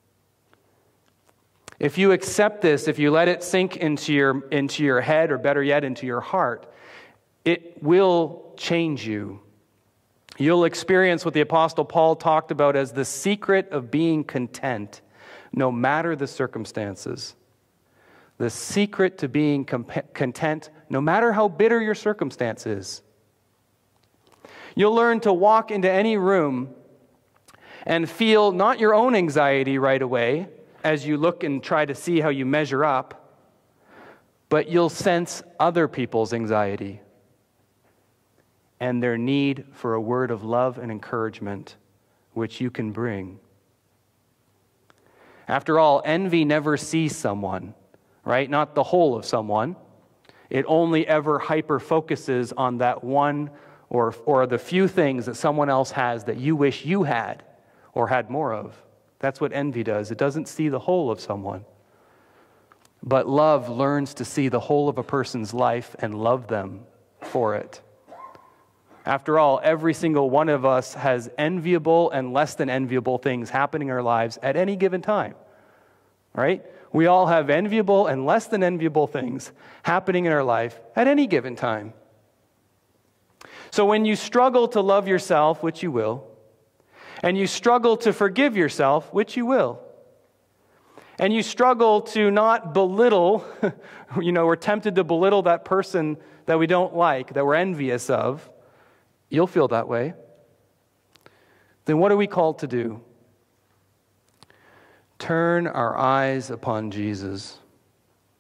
If you accept this, if you let it sink into your head, or better yet, into your heart, it will change you. You'll experience what the Apostle Paul talked about as the secret of being content, no matter the circumstances. The secret to being content, no matter how bitter your circumstance is. You'll learn to walk into any room and feel not your own anxiety right away as you look and try to see how you measure up, but you'll sense other people's anxiety and their need for a word of love and encouragement, which you can bring. After all, envy never sees someone, right? Not the whole of someone. It only ever hyper-focuses on that one or the few things that someone else has that you wish you had or had more of. That's what envy does. It doesn't see the whole of someone. But love learns to see the whole of a person's life and love them for it. After all, every single one of us has enviable and less than enviable things happening in our lives at any given time. Right? We all have enviable and less than enviable things happening in our life at any given time. So when you struggle to love yourself, which you will, and you struggle to forgive yourself, which you will, and you struggle to not belittle, we're tempted to belittle that person that we don't like, that we're envious of, you'll feel that way. Then what are we called to do? Turn our eyes upon Jesus.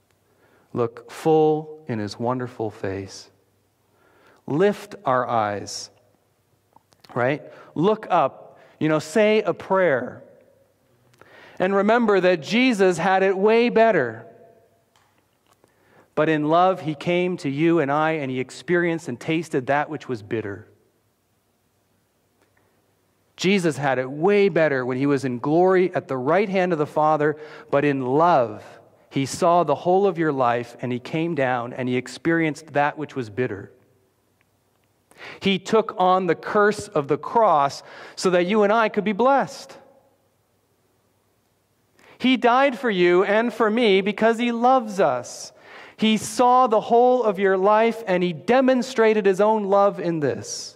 look full in his wonderful face. Lift our eyes, right? Look up, say a prayer. And remember that Jesus had it way better. But in love, he came to you and I, and he experienced and tasted that which was bitter. Jesus had it way better when he was in glory at the right hand of the Father, but in love, he saw the whole of your life, and he came down and he experienced that which was bitter. He took on the curse of the cross so that you and I could be blessed. He died for you and for me because he loves us. He saw the whole of your life, and he demonstrated his own love in this.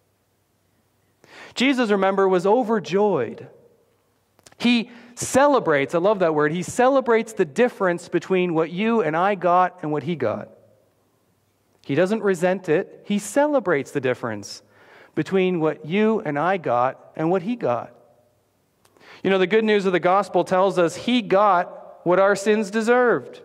Jesus, remember, was overjoyed. He celebrates, I love that word, he celebrates the difference between what you and I got and what he got. He doesn't resent it. He celebrates the difference between what you and I got and what he got. The good news of the gospel tells us he got what our sins deserved.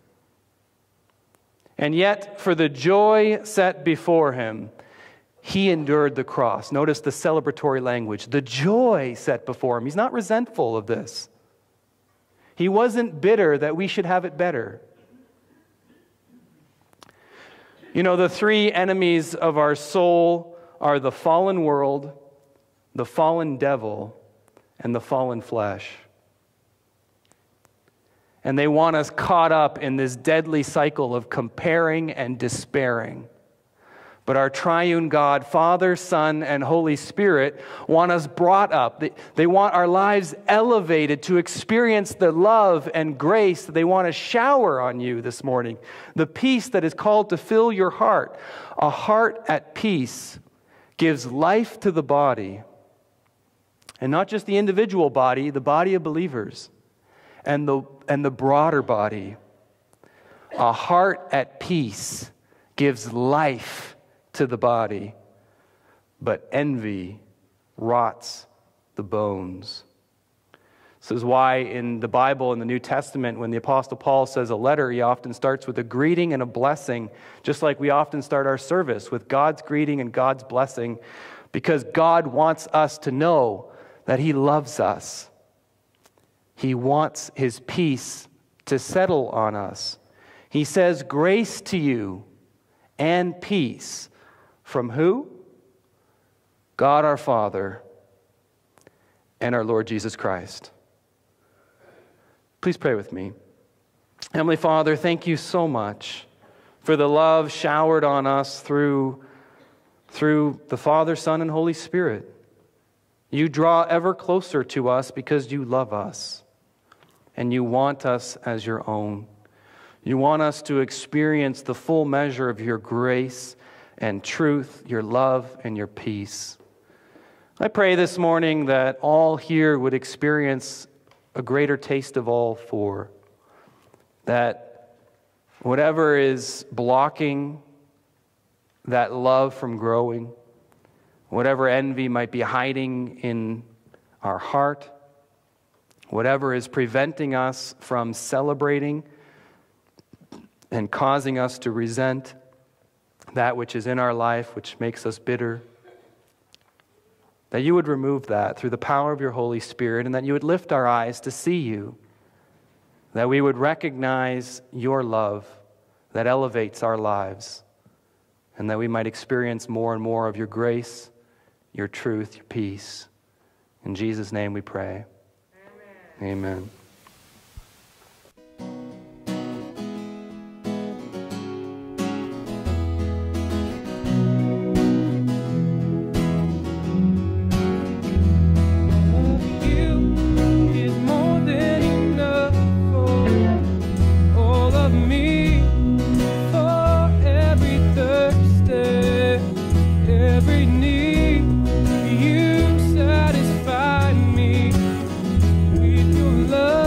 And yet, for the joy set before him, he endured the cross. Notice the celebratory language. The joy set before him. He's not resentful of this. He wasn't bitter that we should have it better. The three enemies of our soul are the fallen world, the fallen devil, and the fallen flesh. And they want us caught up in this deadly cycle of comparing and despairing. But our triune God, Father, Son, and Holy Spirit, want us brought up. They want our lives elevated to experience the love and grace that they want to shower on you this morning. The peace that is called to fill your heart. A heart at peace gives life to the body. And not just the individual body, the body of believers. And the broader body. A heart at peace gives life to the body, but envy rots the bones. This is why in the Bible, in the New Testament, when the Apostle Paul says a letter, he often starts with a greeting and a blessing, just like we often start our service with God's greeting and God's blessing, because God wants us to know that he loves us. He wants his peace to settle on us. He says, grace to you and peace. From who? God our Father and our Lord Jesus Christ. Please pray with me. Heavenly Father, thank you so much for the love showered on us through the Father, Son, and Holy Spirit. You draw ever closer to us because you love us. And you want us as your own. You want us to experience the full measure of your grace and truth, your love and your peace. I pray this morning that all here would experience a greater taste of all four. That whatever is blocking that love from growing, whatever envy might be hiding in our heart, whatever is preventing us from celebrating and causing us to resent that which is in our life, which makes us bitter, that you would remove that through the power of your Holy Spirit, and that you would lift our eyes to see you, that we would recognize your love that elevates our lives, and that we might experience more and more of your grace, your truth, your peace. In Jesus' name we pray. Amen. Amen. Love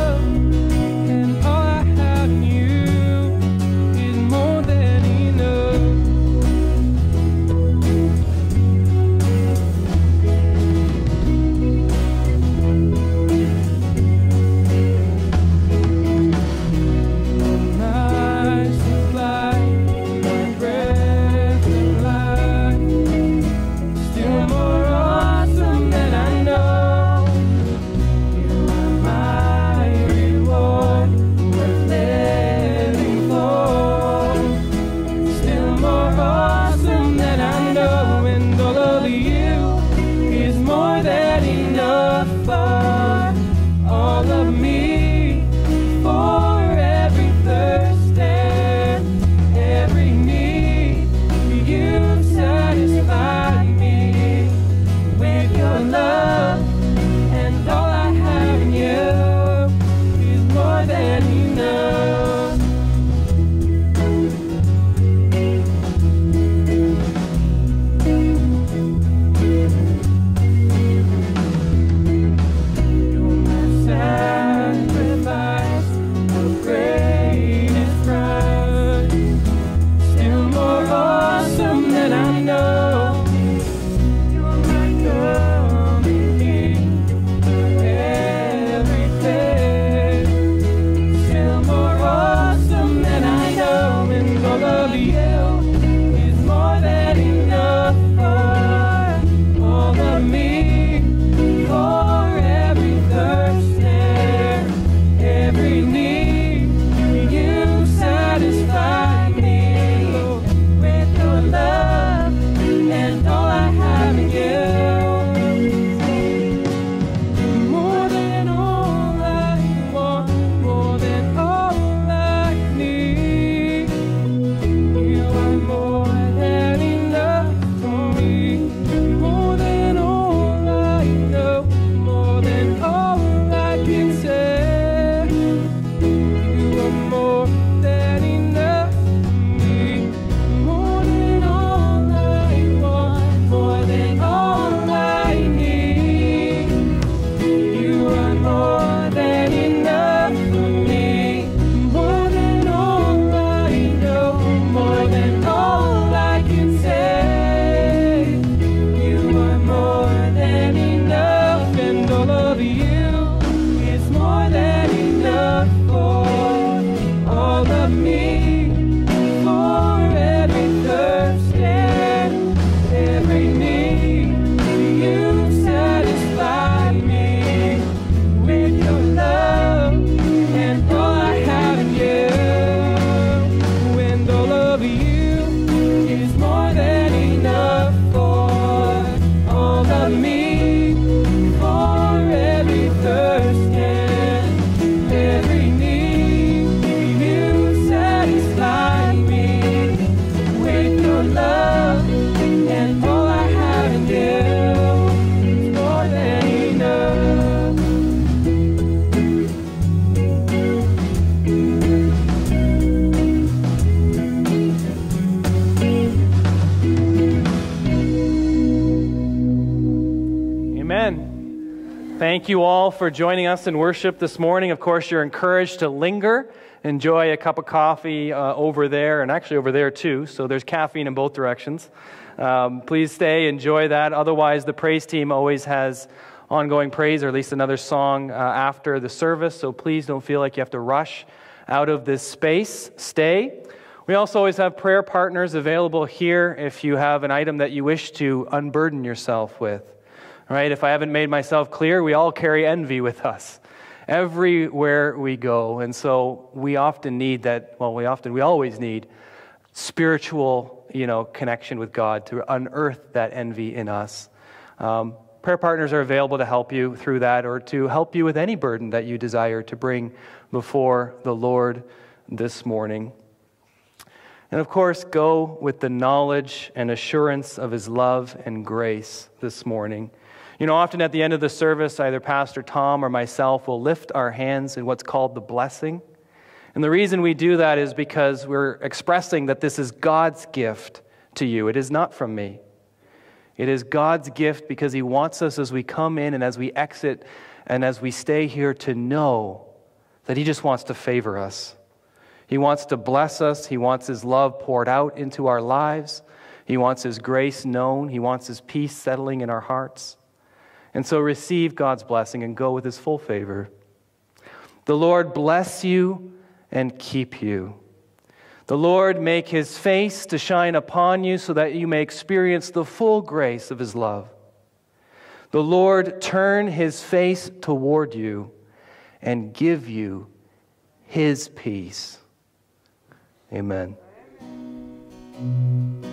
Thank you all for joining us in worship this morning. Of course, you're encouraged to linger, enjoy a cup of coffee over there, and actually over there too, so there's caffeine in both directions. Please stay, enjoy that. Otherwise, the praise team always has ongoing praise, or at least another song after the service, so please don't feel like you have to rush out of this space. Stay. We also always have prayer partners available here if you have an item that you wish to unburden yourself with. Right? If I haven't made myself clear, we all carry envy with us everywhere we go. And so we often need that, we always need spiritual, connection with God to unearth that envy in us. Prayer partners are available to help you through that, or to help you with any burden that you desire to bring before the Lord this morning. And of course, go with the knowledge and assurance of His love and grace this morning. Often at the end of the service, either Pastor Tom or myself will lift our hands in what's called the blessing. And the reason we do that is because we're expressing that this is God's gift to you. It is not from me. It is God's gift because He wants us, as we come in and as we exit and as we stay here, to know that He just wants to favor us. He wants to bless us. He wants His love poured out into our lives. He wants His grace known. He wants His peace settling in our hearts. And so receive God's blessing and go with His full favor. The Lord bless you and keep you. The Lord make His face to shine upon you so that you may experience the full grace of His love. The Lord turn His face toward you and give you His peace. Amen.